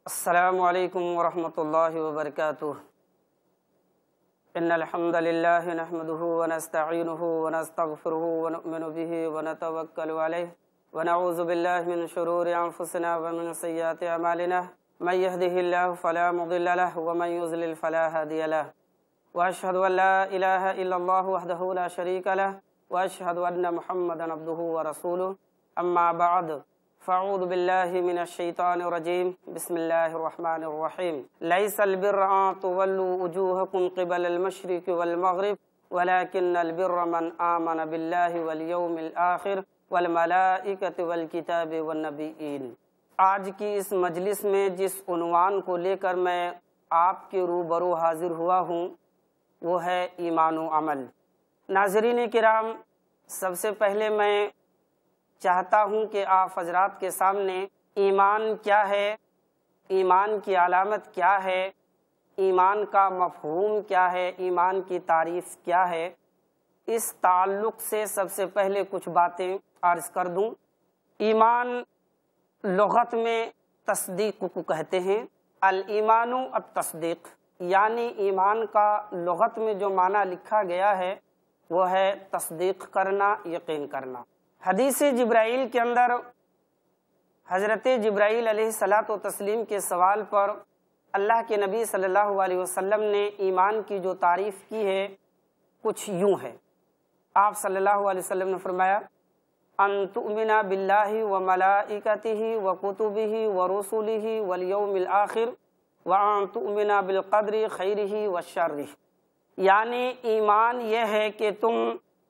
السلام علیکم ورحمۃ اللہ وبرکاتہ ان الحمد للہ نحمده ونستعینه ونستغفره ونؤمن به ونتوکل علیہ ونعوذ باللہ من شرور انفسنا ومن سیئات اعمالنا من يهده الله فلا مضل له ومن يضلل فلا هادي له واشهد ان لا اله الا الله وحده لا شريك له واشهد ان محمدا عبده ورسوله اما بعد فاعوذ باللہ من الشیطان الرجیم بسم اللہ الرحمن الرحیم لیس البر ان تولوا وجوہکم قبل المشرق والمغرب ولكن البر من آمن باللہ والیوم الآخر والملائکۃ والکتاب والنبیین۔ آج کی اس مجلس میں جس عنوان کو لے کر میں آپ کے روبرو حاضر ہوا ہوں وہ ہے ایمان و عمل۔ ناظرین کرام، سب سے پہلے میں چاہتا ہوں کہ آپ حضرات کے سامنے ایمان کیا ہے، ایمان کی علامت کیا ہے، ایمان کا مفہوم کیا ہے، ایمان کی تعریف کیا ہے، اس تعلق سے سب سے پہلے کچھ باتیں عرض کر دوں۔ ایمان لغت میں تصدیق کو کہتے ہیں، الایمان التصدیق، یعنی ایمان کا لغت میں جو معنی لکھا گیا ہے وہ ہے تصدیق کرنا، یقین کرنا۔ حدیث جبرائیل کے اندر حضرت جبرائیل علیہ الصلاۃ والتسلیم کے سوال پر اللہ کے نبی صلی اللہ علیہ وسلم نے ایمان کی جو تعریف کی ہے کچھ یوں ہے۔ آپ صلی اللہ علیہ وسلم نے فرمایا ان تؤمن باللہ وملائکتہ وکتبہ ورسلہ والیوم الآخر وان تؤمن بالقدر خیرہ وشرہ، یعنی ایمان یہ ہے کہ تم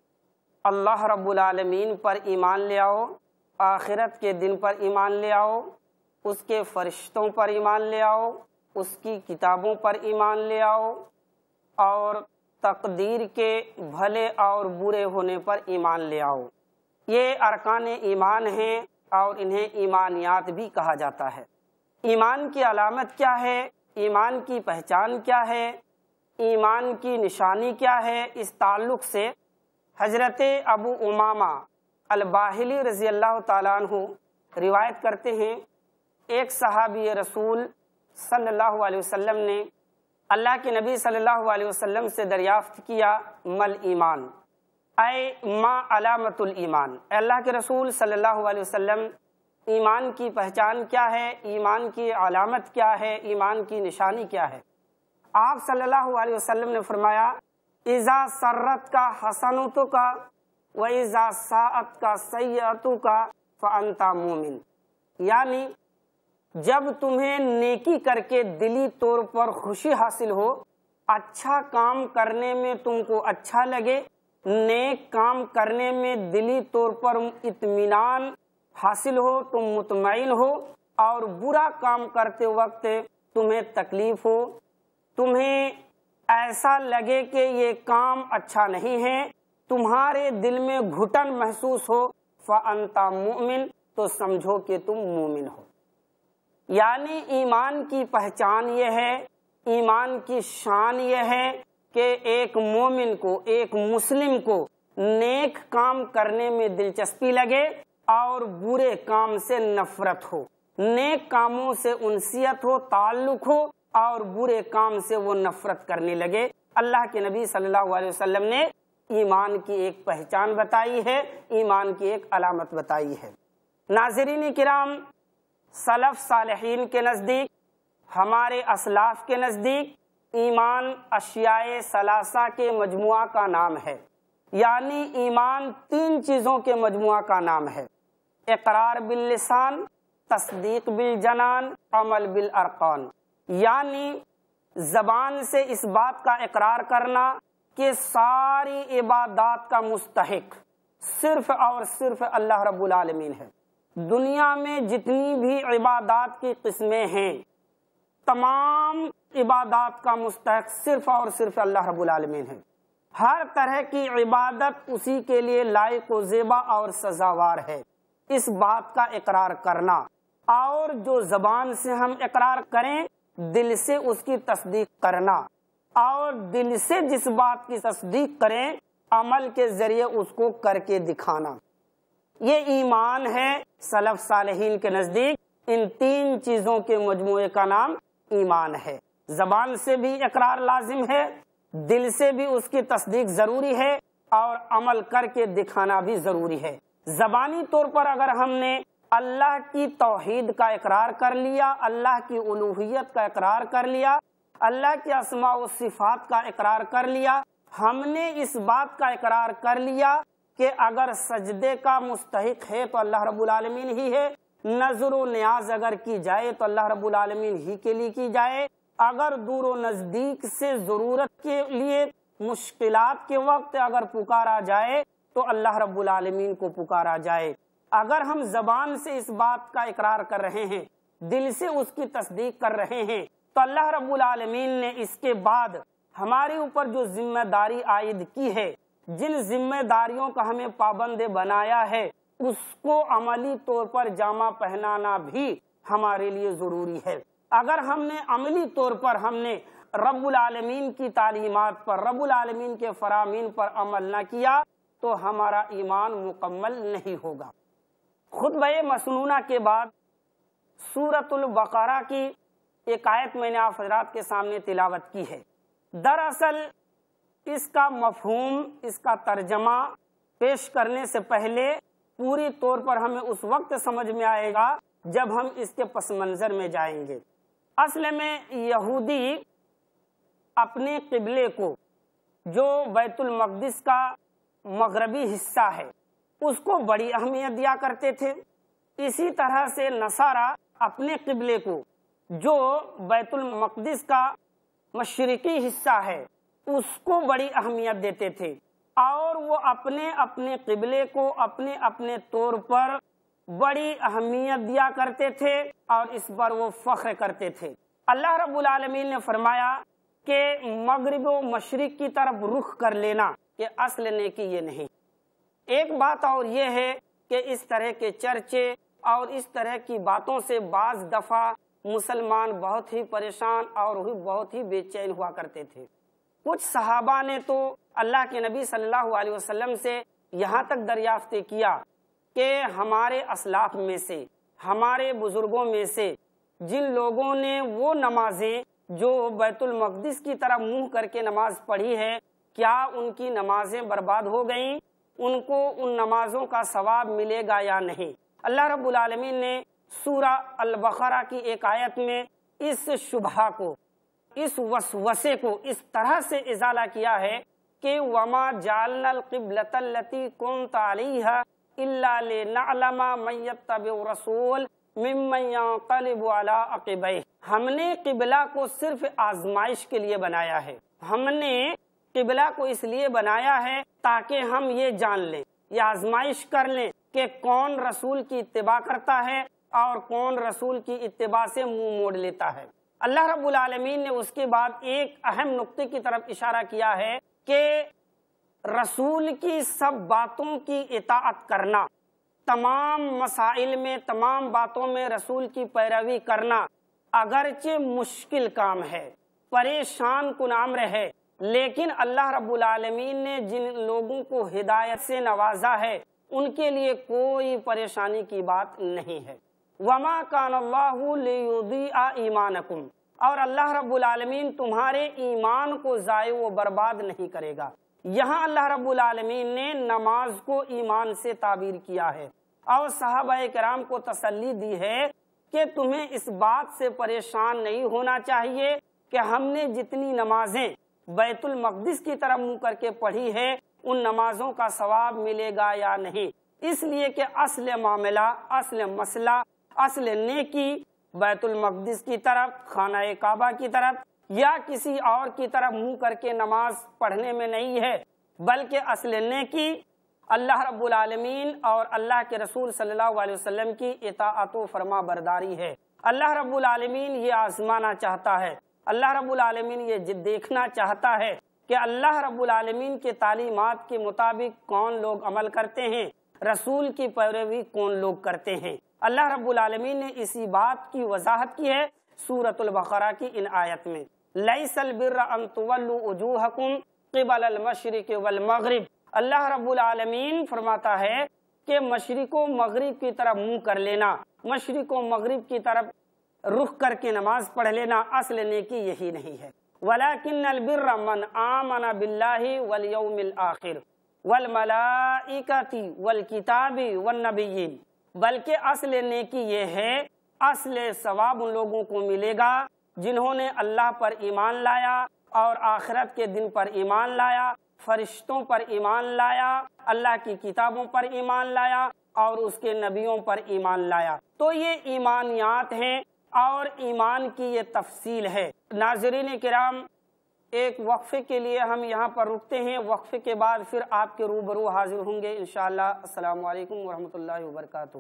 اللہ رب العالمین پر ایمان لے آؤ، آخرت کے دن پر ایمان لے آؤ، اس کے فرشتوں پر ایمان لے آؤ، اس کی کتابوں پر ایمان لے آؤ، اور تقدیر کے بھلے اور برے ہونے پر ایمان لے آؤ۔ یہ ارکان ایمان ہیں اور انہیں ایمانیات بھی کہا جاتا ہے۔ ایمان کی علامت کیا ہے، ایمان کی پہچان کیا ہے، ایمان کی نشانی کیا ہے، اس تعلق سے حضرت ابو امامہ الباہلی رضی اللہ تعالیٰ عنہ روایت کرتے ہیں، ایک صحابی رسول صلی اللہ علیہ وسلم نے اللہ کے نبی صلی اللہ علیہ وسلم سے دریافت کیا مل ایمان، اے ما علامت الایمان، اے اللہ کے رسول صلی اللہ علیہ وسلم ایمان کی پہچان کیا ہے، ایمان کی علامت کیا ہے، ایمان کی نشانی کیا ہے؟ آپ صلی اللہ علیہ وسلم نے فرمایا اذا سرت کا حسنتو کا و اذا ساعت کا سیئتو کا فانت مومن، یعنی جب تمہیں نیکی کر کے دلی طور پر خوشی حاصل ہو، اچھا کام کرنے میں تم کو اچھا لگے، نیک کام کرنے میں دلی طور پر اطمینان حاصل ہو، تم مطمئن ہو، اور برا کام کرتے وقت تمہیں تکلیف ہو، تمہیں ایسا لگے کہ یہ کام اچھا نہیں ہے، تمہارے دل میں گھٹن محسوس ہو، فَأَنْتَ مُؤْمِن، تو سمجھو کہ تم مومن ہو۔ یعنی ایمان کی پہچان یہ ہے، ایمان کی شان یہ ہے کہ ایک مومن کو، ایک مسلم کو نیک کام کرنے میں دلچسپی لگے اور برے کام سے نفرت ہو، نیک کاموں سے انسیت ہو، تعلق ہو، اور برے کام سے وہ نفرت کرنے لگے۔ اللہ کے نبی صلی اللہ علیہ وسلم نے ایمان کی ایک پہچان بتائی ہے، ایمان کی ایک علامت بتائی ہے۔ ناظرین کرام، سلف صالحین کے نزدیک، ہمارے اسلاف کے نزدیک، ایمان اشیاء ثلاثہ کے مجموعہ کا نام ہے، یعنی ایمان تین چیزوں کے مجموعہ کا نام ہے: اقرار باللسان، تصدیق بالجنان، عمل بالارکان، یعنی زبان سے اس بات کا اقرار کرنا کہ ساری عبادات کا مستحق صرف اور صرف اللہ رب العالمین ہے۔ دنیا میں جتنی بھی عبادات کی قسمیں ہیں، تمام عبادات کا مستحق صرف اور صرف اللہ رب العالمین ہے۔ ہر طرح کی عبادت اسی کے لیے لائق و زیبا اور سزاوار ہے، اس بات کا اقرار کرنا، اور جو زبان سے ہم اقرار کریں دل سے اس کی تصدیق کرنا، اور دل سے جس بات کی تصدیق کریں عمل کے ذریعے اس کو کر کے دکھانا، یہ ایمان ہے سلف صالحین کے نزدیک۔ ان تین چیزوں کے مجموعے کا نام ایمان ہے۔ زبان سے بھی اقرار لازم ہے، دل سے بھی اس کی تصدیق ضروری ہے، اور عمل کر کے دکھانا بھی ضروری ہے۔ زبانی طور پر اگر ہم نے اللہ کی توحید کا اقرار کر لیا، اللہ کی الوہیت کا اقرار کر لیا، اللہ کے اسماء و صفات کا اقرار کر لیا، ہم نے اس بات کا اقرار کر لیا کہ اگر سجدے کا مستحق ہے تو اللہ رب العالمین ہی ہے، نظر و نیاز اگر کی جائے تو اللہ رب العالمین ہی کے لیے کی جائے، اگر دور و نزدیک سے ضرورت کے لیے مشکلات کے وقت اگر پکارا جائے تو اللہ رب العالمین کو پکارا جائے، اگر ہم زبان سے اس بات کا اقرار کر رہے ہیں، دل سے اس کی تصدیق کر رہے ہیں، تو اللہ رب العالمین نے اس کے بعد ہمارے اوپر جو ذمہ داری عائد کی ہے، جن ذمہ داریوں کا ہمیں پابند بنایا ہے، اس کو عملی طور پر جامہ پہنانا بھی ہمارے لیے ضروری ہے۔ اگر ہم نے عملی طور پر ہم نے رب العالمین کی تعلیمات پر، رب العالمین کے فرامین پر عمل نہ کیا تو ہمارا ایمان مکمل نہیں ہوگا۔ خطبہ مسنونہ کے بعد سورۃ البقرہ کی ایک آیت میں نے آپ حضرات کے سامنے تلاوت کی ہے۔ دراصل اس کا مفہوم، اس کا ترجمہ پیش کرنے سے پہلے پوری طور پر ہمیں اس وقت سمجھ میں آئے گا جب ہم اس کے پس منظر میں جائیں گے۔ اصل میں یہودی اپنے قبلے کو، جو بیت المقدس کا مغربی حصہ ہے، اس کو بڑی اہمیت دیا کرتے تھے۔ اسی طرح سے نصارہ اپنے قبلے کو، جو بیت المقدس کا مشرقی حصہ ہے، اس کو بڑی اہمیت دیتے تھے، اور وہ اپنے اپنے قبلے کو اپنے اپنے طور پر بڑی اہمیت دیا کرتے تھے، اور اس پر وہ فخر کرتے تھے۔ اللہ رب العالمین نے فرمایا کہ مغرب و مشرق کی طرف رخ کر لینا یہ اصل نیکی یہ نہیں۔ ایک بات اور یہ ہے کہ اس طرح کے چرچے اور اس طرح کی باتوں سے بعض دفعہ مسلمان بہت ہی پریشان اور بہت ہی بے چین ہوا کرتے تھے۔ کچھ صحابہ نے تو اللہ کے نبی صلی اللہ علیہ وسلم سے یہاں تک دریافت کیا کہ ہمارے اسلاف میں سے، ہمارے بزرگوں میں سے جن لوگوں نے وہ نمازیں جو بیت المقدس کی طرف منہ کر کے نماز پڑھی ہے، کیا ان کی نمازیں برباد ہو گئیں؟ ان کو ان نمازوں کا ثواب ملے گا یا نہیں؟ اللہ رب العالمین نے سورہ البقرہ کی ایک آیت میں اس شبہہ کو، اس وسوسے کو اس طرح سے ازالہ کیا ہے کہ وَمَا جَعَلْنَا الْقِبْلَةَ الَّتِي كُنْتَ عَلَيْهَا إِلَّا لِنَعْلَمَ مَن يَتَّبِعُ الرَّسُولَ مِمَّن يَنقَلِبُ عَلَىٰ عَقِبَيْهِ۔ ہم نے قبلہ کو صرف آزمائش کے لیے بنایا ہے، ہم نے قبلہ کو اس لیے بنایا ہے تاکہ ہم یہ جان لیں، یہ آزمائش کر لیں کہ کون رسول کی اتباع کرتا ہے اور کون رسول کی اتباع سے منہ موڑ لیتا ہے۔ اللہ رب العالمین نے اس کے بعد ایک اہم نقطے کی طرف اشارہ کیا ہے کہ رسول کی سب باتوں کی اطاعت کرنا، تمام مسائل میں، تمام باتوں میں رسول کی پیروی کرنا اگرچہ مشکل کام ہے، پریشان کن امر ہے، لیکن اللہ رب العالمین نے جن لوگوں کو ہدایت سے نوازا ہے ان کے لیے کوئی پریشانی کی بات نہیں ہے۔ وَمَا كَانَ اللَّهُ لِيُضِيعَ إِيمَانَكُمْ، اور اللہ رب العالمین تمہارے ایمان کو ضائع و برباد نہیں کرے گا۔ یہاں اللہ رب العالمین نے نماز کو ایمان سے تعبیر کیا ہے اور صحابہ کرام کو تسلی دی ہے کہ تمہیں اس بات سے پریشان نہیں ہونا چاہیے کہ ہم نے جتنی نمازیں بیت المقدس کی طرف منہ کر کے پڑھی ہے ان نمازوں کا ثواب ملے گا یا نہیں، اس لیے کہ اصل معاملہ، اصل مسئلہ، اصل نیکی بیت المقدس کی طرف، خانہ کعبہ کی طرف یا کسی اور کی طرف منہ کر کے نماز پڑھنے میں نہیں ہے، بلکہ اصل نیکی اللہ رب العالمین اور اللہ کے رسول صلی اللہ علیہ وسلم کی اطاعت و فرما برداری ہے۔ اللہ رب العالمین یہ آزمانا چاہتا ہے، اللہ رب العالمین یہ دیکھنا چاہتا ہے کہ اللہ رب العالمین کے تعلیمات کے مطابق کون لوگ عمل کرتے ہیں، رسول کی پیروی کون لوگ کرتے ہیں۔ اللہ رب العالمین نے اسی بات کی وضاحت کی ہے سورۃ البقرہ کی ان آیت میں، لیس البر ان تولوا وجوہکم قبل المشرق والمغرب۔ اللہ رب العالمین فرماتا ہے کہ مشرق و مغرب کی طرف منہ کر لینا، مشرق و مغرب کی طرف رخ کر کے نماز پڑھ لینا اصل نیکی یہی نہیں ہے۔ وَلَكِنَّ الْبِرَّ مَنْ آمَنَ بِاللَّهِ وَالْيَوْمِ الْآخِرِ وَالْمَلَائِكَةِ وَالْكِتَابِ وَالنَّبِيِّينَ، بلکہ اصل نیکی یہ ہے، اصل ثواب ان لوگوں کو ملے گا جنہوں نے اللہ پر ایمان لایا اور آخرت کے دن پر ایمان لایا، فرشتوں پر ایمان لایا، اللہ کی کتابوں پر ایمان لایا اور اس کے نبیوں پر ایمان لایا۔ تو یہ ایمانیات ہیں اور ایمان کی یہ تفصیل ہے۔ ناظرین کرام، ایک وقفے کے لیے ہم یہاں پر رکتے ہیں، وقفے کے بعد پھر آپ کے روبرو حاضر ہوں گے انشاءاللہ۔ السلام علیکم ورحمۃ اللہ وبرکاتہ۔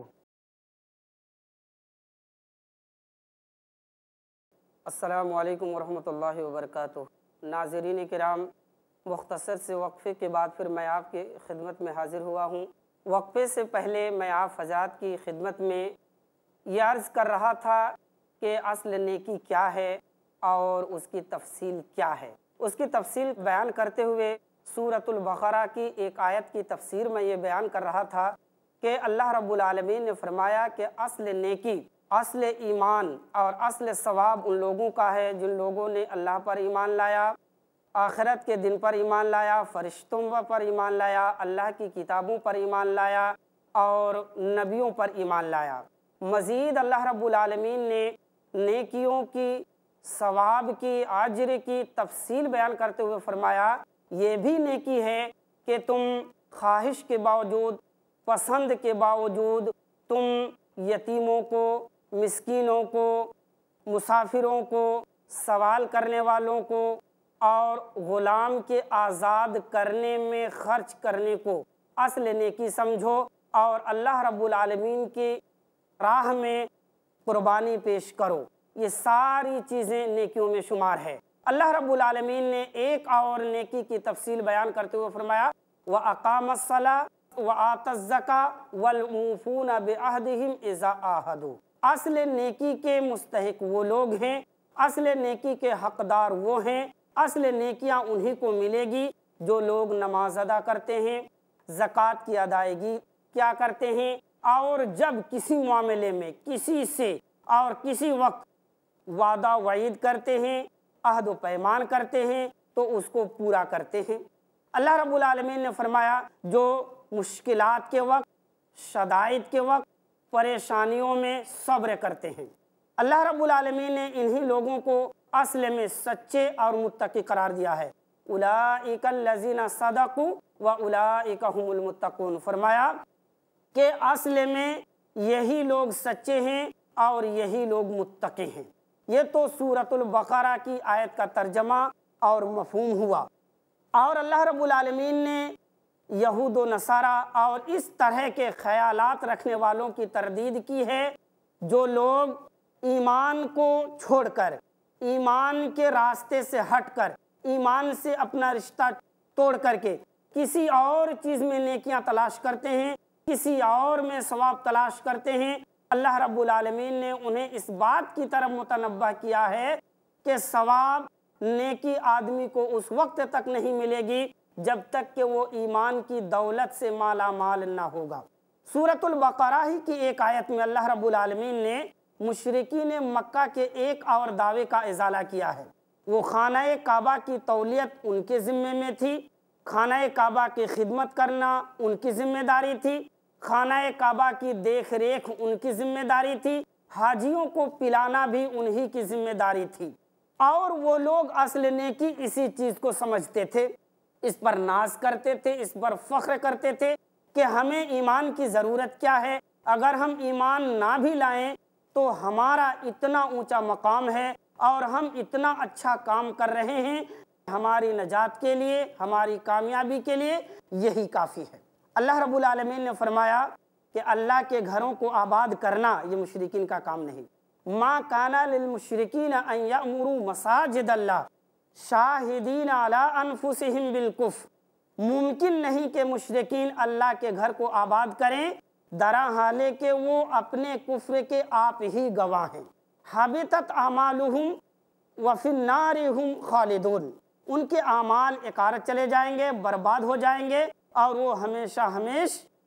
السلام علیکم ورحمۃ اللہ وبرکاتہ۔ ناظرین کرام، مختصر سے وقفے کے بعد پھر میں آپ کی خدمت میں حاضر ہوا ہوں۔ وقفے سے پہلے میں آپ حضرات کی خدمت میں یہ عرض کر رہا تھا کہ اصل نیکی کیا ہے اور اس کی تفصیل کیا ہے۔ اس کی تفصیل بیان کرتے ہوئے سورۃ البقرہ کی ایک آیت کی تفسیر میں یہ بیان کر رہا تھا کہ اللہ رب العالمین نے فرمایا کہ اصل نیکی، اصل ایمان اور اصل ثواب ان لوگوں کا ہے جن لوگوں نے اللہ پر ایمان لایا، آخرت کے دن پر ایمان لایا، فرشتوں پر ایمان لایا، اللہ کی کتابوں پر ایمان لایا اور نبیوں پر ایمان لایا۔ مزید اللہ رب العالمین نے نیکیوں کی، ثواب کی، اجر کی تفصیل بیان کرتے ہوئے فرمایا یہ بھی نیکی ہے کہ تم خواہش کے باوجود، پسند کے باوجود تم یتیموں کو، مسکینوں کو، مسافروں کو، سوال کرنے والوں کو اور غلام کے آزاد کرنے میں خرچ کرنے کو اصل نیکی سمجھو اور اللہ رب العالمین کی راہ میں قربانی پیش کرو۔ یہ ساری چیزیں نیکیوں میں شمار ہے۔ اللہ رب العالمین نے ایک اور نیکی کی تفصیل بیان کرتے ہوئے فرمایا وَأَقَامَ الصَّلَاةَ وَآتَى الزَّكَاةَ وَالْمُوفُونَ بِعَهْدِهِمْ إِذَا عَاهَدُوا۔ اصل نیکی کے مستحق وہ لوگ ہیں، اصل نیکی کے حقدار وہ ہیں، اصل نیکیاں انہی کو ملے گی جو لوگ نماز ادا کرتے ہیں، زکوٰۃ کی ادائیگی کیا کرتے ہیں اور جب کسی معاملے میں کسی سے اور کسی وقت وعدہ وعید کرتے ہیں، عہد و پیمان کرتے ہیں تو اس کو پورا کرتے ہیں۔ اللہ رب العالمین نے فرمایا جو مشکلات کے وقت، شدائد کے وقت، پریشانیوں میں صبر کرتے ہیں، اللہ رب العالمین نے انہی لوگوں کو اصل میں سچے اور متقی قرار دیا ہے۔ اولئک الذین صدقوا واولئک هم المتقون، فرمایا کہ اصل میں یہی لوگ سچے ہیں اور یہی لوگ متقی ہیں۔ یہ تو سورۃ البقرہ کی آیت کا ترجمہ اور مفہوم ہوا۔ اور اللہ رب العالمین نے یہود و نصارہ اور اس طرح کے خیالات رکھنے والوں کی تردید کی ہے جو لوگ ایمان کو چھوڑ کر، ایمان کے راستے سے ہٹ کر، ایمان سے اپنا رشتہ توڑ کر کے کسی اور چیز میں نیکیاں تلاش کرتے ہیں، کسی اور میں ثواب تلاش کرتے ہیں۔ اللہ رب العالمین نے انہیں اس بات کی طرف متنبہ کیا ہے کہ ثواب، نیکی آدمی کو اس وقت تک نہیں ملے گی جب تک کہ وہ ایمان کی دولت سے مالا مال نہ ہوگا۔ سورۃ البقرہ ہی کی ایک آیت میں اللہ رب العالمین نے مشرکین مکہ کے ایک اور دعوے کا ازالہ کیا ہے۔ وہ خانہ کعبہ کی تولیت ان کے ذمے میں تھی، خانہ کعبہ کی خدمت کرنا ان کی ذمہ داری تھی، خانہ کعبہ کی دیکھ ریکھ ان کی ذمہ داری تھی، حاجیوں کو پلانا بھی انہی کی ذمہ داری تھی۔ اور وہ لوگ اصل نیکی اسی چیز کو سمجھتے تھے، اس پر ناز کرتے تھے، اس پر فخر کرتے تھے کہ ہمیں ایمان کی ضرورت کیا ہے، اگر ہم ایمان نہ بھی لائیں تو ہمارا اتنا اونچا مقام ہے اور ہم اتنا اچھا کام کر رہے ہیں، ہماری نجات کے لیے، ہماری کامیابی کے لیے یہی کافی ہے۔ اللہ رب العالمین نے فرمایا کہ اللہ کے گھروں کو آباد کرنا یہ مشرکین کا کام نہیں۔ ما کان للمشرکین ان یأمروا مساجد اللہ شاہدین علی انفسہم بالکفر، ممکن نہیں کہ مشرکین اللہ کے گھر کو آباد کریں درا حالے کہ وہ اپنے کفر کے آپ ہی گواہ ہیں۔ حبطت اعمالہم وفی النار ہم خالدون، ان کے اعمال اکارت چلے جائیں گے، برباد ہو جائیں گے اور وہ ہمیشہ ہمیش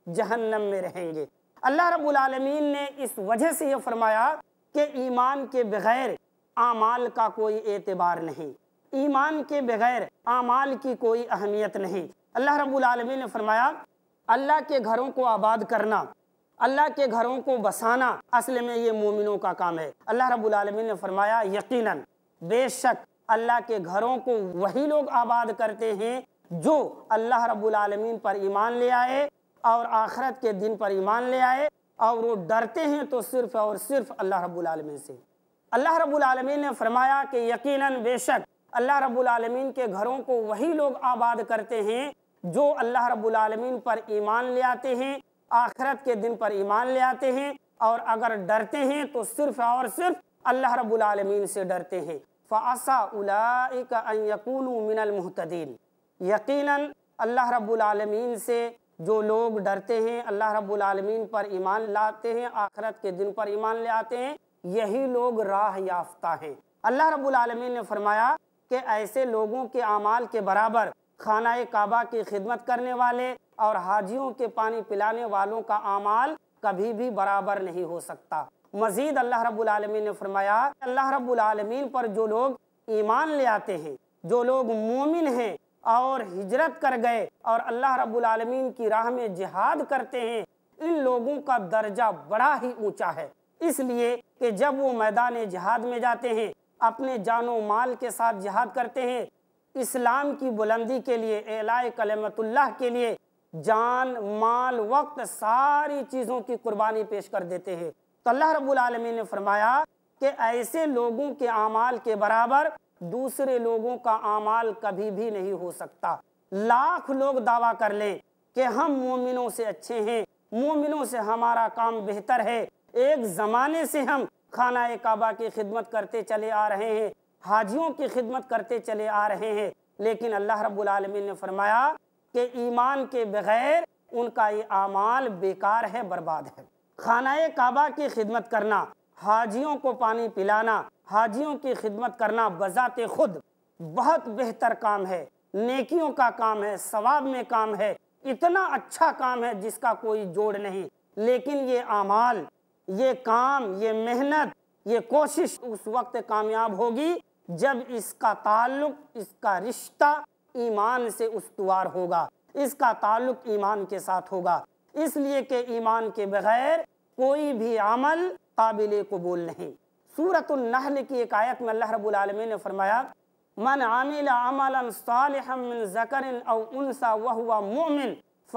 جہنم میں رہیں گے۔ اللہ رب العالمین نے اس وجہ سے یہ فرمایا کہ ایمان کے بغیر اعمال کا کوئی اعتبار نہیں، ایمان کے بغیر اعمال کی کوئی اہمیت نہیں۔ اللہ رب العالمین نے فرمایا اللہ کے گھروں کو آباد کرنا، اللہ کے گھروں کو بسانا اصل میں یہ مومنوں کا کام ہے۔ اللہ رب العالمین نے فرمایا یقیناً بے شک اللہ کے گھروں کو وہی لوگ آباد کرتے ہیں جو اللہ رب العالمین پر ایمان لے آئے اور آخرت کے دن پر ایمان لے آئے، اور وہ ڈرتے ہیں تو صرف اور صرف اللہ رب العالمین سے۔ اللہ رب العالمین نے فرمایا کہ یقیناً بے شک اللہ رب العالمین کے گھروں کو وہی لوگ آباد کرتے ہیں جو اللہ رب العالمین پر ایمان لے آتے ہیں، آخرت کے دن پر ایمان لے آتے ہیں، اور اگر ڈرتے ہیں تو صرف اور صرف اللہ رب العالمین سے ڈرتے ہیں۔ فَعَسَىٰ أُولَٰئِكَ أَن يَكُونُوا مِنَ الْمُهْتَدِينَ، یقیناً اللہ رب العالمین سے جو لوگ ڈرتے ہیں، اللہ رب العالمین پر ایمان لاتے ہیں، آخرت کے دن پر ایمان لے آتے ہیں، یہی لوگ راہ یافتہ ہیں۔ اللہ رب العالمین نے فرمایا کہ ایسے لوگوں کے اعمال کے برابر خانہ کعبہ کی خدمت کرنے والے اور حاجیوں کے پانی پلانے والوں کا اعمال کبھی بھی برابر نہیں ہو سکتا۔ مزید اللہ رب العالمین نے فرمایا اللہ رب العالمین پر جو لوگ ایمان لے آتے ہیں، جو لوگ مومن ہیں اور ہجرت کر گئے اور اللہ رب العالمین کی راہ میں جہاد کرتے ہیں، ان لوگوں کا درجہ بڑا ہی اونچا ہے، اس لیے کہ جب وہ میدان جہاد میں جاتے ہیں، اپنے جان و مال کے ساتھ جہاد کرتے ہیں، اسلام کی بلندی کے لیے، اعلاء کلمت اللہ کے لیے جان، مال، وقت، ساری چیزوں کی قربانی پیش کر دیتے ہیں، تو اللہ رب العالمین نے فرمایا کہ ایسے لوگوں کے اعمال کے برابر دوسرے لوگوں کا اعمال کبھی بھی نہیں ہو سکتا۔ لاکھ لوگ دعویٰ کر لیں کہ ہم مومنوں سے اچھے ہیں، مومنوں سے ہمارا کام بہتر ہے، ایک زمانے سے ہم خانہ کعبہ کی خدمت کرتے چلے آ رہے ہیں، حاجیوں کی خدمت کرتے چلے آ رہے ہیں، لیکن اللہ رب العالمین نے فرمایا کہ ایمان کے بغیر ان کا یہ اعمال بیکار ہے، برباد ہے۔ خانہ کعبہ کی خدمت کرنا، حاجیوں کو پانی پلانا، حاجیوں کی خدمت کرنا بذات خود بہت بہتر کام ہے، نیکیوں کا کام ہے، ثواب میں کام ہے، اتنا اچھا کام ہے جس کا کوئی جوڑ نہیں، لیکن یہ اعمال، یہ کام، یہ محنت، یہ کوشش اس وقت کامیاب ہوگی جب اس کا تعلق، اس کا رشتہ ایمان سے استوار ہوگا، اس کا تعلق ایمان کے ساتھ ہوگا، اس لیے کہ ایمان کے بغیر کوئی بھی عمل قابل قبول نہیں۔ سورۃ النحل کی ایک آیت میں اللہ رب العالمین نے فرمایا من عمل عملا صالحا من ذکر او انثى وهو مؤمن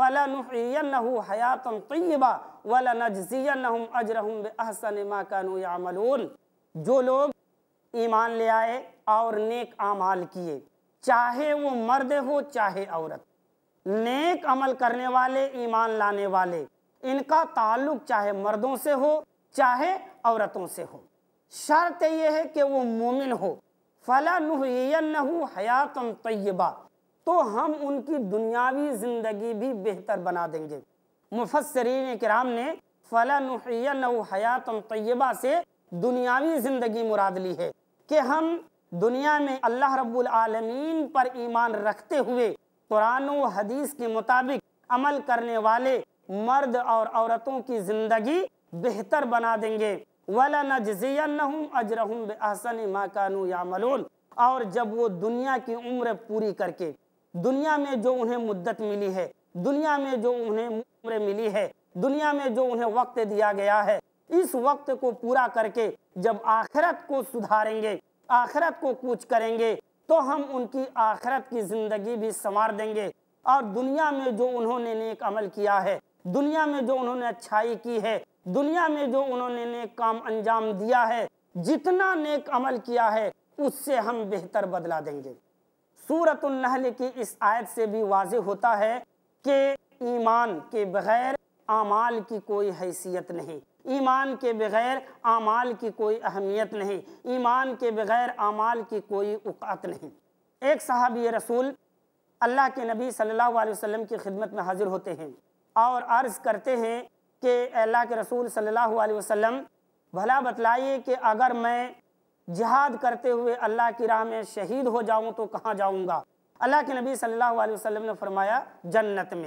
فلنحيينه حیاتا طیبہ ولنجزینہم اجرہم باحسن ما كانوا يعملون، جو لوگ ایمان لے آئے اور نیک اعمال کیے، چاہے وہ مرد ہو چاہے عورت، نیک عمل کرنے والے، ایمان لانے والے، ان کا تعلق چاہے مردوں سے ہو چاہے عورتوں سے ہو، شرط یہ ہے کہ وہ مومن ہو۔ فَلَنُحْيِيَنَّهُ حَيَاةً طَيِّبَةً، تو ہم ان کی دنیاوی زندگی بھی بہتر بنا دیں گے۔ مفسرین کرام نے فَلَنُحْيِيَنَّهُ حَيَاةً طَيِّبَةً سے دنیاوی زندگی مراد لی ہے کہ ہم دنیا میں اللہ رب العالمین پر ایمان رکھتے ہوئے قرآن و حدیث کے مطابق عمل کرنے والے مرد اور عورتوں کی زندگی بہتر بنا دیں گے۔ وَلَنَجْزِيَنَّهُمْ أَجْرَهُمْ بِأَحْسَنِ مَا كَانُوا يَعْمَلُونَ، اور جب وہ دنیا کی عمر پوری کر کے، دنیا میں جو انہیں مدت ملی ہے، دنیا میں جو انہیں عمر ملی ہے، دنیا میں جو انہیں وقت دیا گیا ہے، اس وقت کو پورا کر کے جب آخرت کو سدھاریں گے، آخرت کو کوچ کریں گے، تو ہم ان کی آخرت کی زندگی بھی سنوار دیں گے، اور دنیا میں جو انہوں نے نیک عمل کیا ہے، دنیا میں جو انہوں نے اچھائی کی ہے، دنیا میں جو انہوں نے نیک کام انجام دیا ہے، جتنا نیک عمل کیا ہے اس سے ہم بہتر بدلہ دیں گے۔ سورۃ النحل کی اس آیت سے بھی واضح ہوتا ہے کہ ایمان کے بغیر اعمال کی کوئی حیثیت نہیں، ایمان کے بغیر اعمال کی کوئی اہمیت نہیں، ایمان کے بغیر اعمال کی کوئی اوقات نہیں۔ ایک صحابی رسول اللہ کے نبی صلی اللہ علیہ وسلم کی خدمت میں حاضر ہوتے ہیں اور عرض کرتے ہیں کہ اے اللہ کے رسول صلی اللہ علیہ وسلم، بھلا بتلائیے کہ اگر میں جہاد کرتے ہوئے اللہ کی راہ میں شہید ہو جاؤں تو کہاں جاؤں گا؟ اللہ کے نبی صلی اللہ علیہ وسلم نے فرمایا جنت میں۔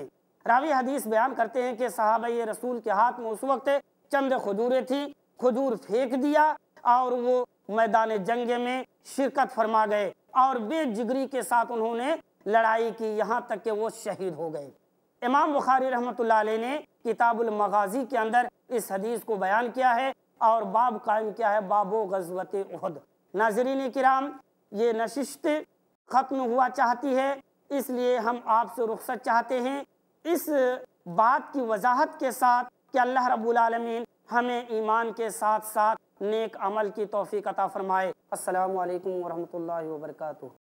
راوی حدیث بیان کرتے ہیں کہ صحابہ رسول کے ہاتھ میں اس وقت چند کھجوریں تھیں، کھجور پھینک دیا اور وہ میدان جنگ میں شرکت فرما گئے اور بے جگری کے ساتھ انہوں نے لڑائی کی، یہاں تک کہ وہ شہید ہو گئے۔ امام بخاری رحمۃ اللہ علیہ نے کتاب المغازی کے اندر اس حدیث کو بیان کیا ہے اور باب قائم کیا ہے، باب غزوۃ احد۔ ناظرین کرام، یہ نشست ختم ہوا چاہتی ہے، اس لیے ہم آپ سے رخصت چاہتے ہیں اس بات کی وضاحت کے ساتھ کہ اللہ رب العالمین ہمیں ایمان کے ساتھ ساتھ نیک عمل کی توفیق عطا فرمائے۔ السلام علیکم ورحمۃ اللہ وبرکاتہ۔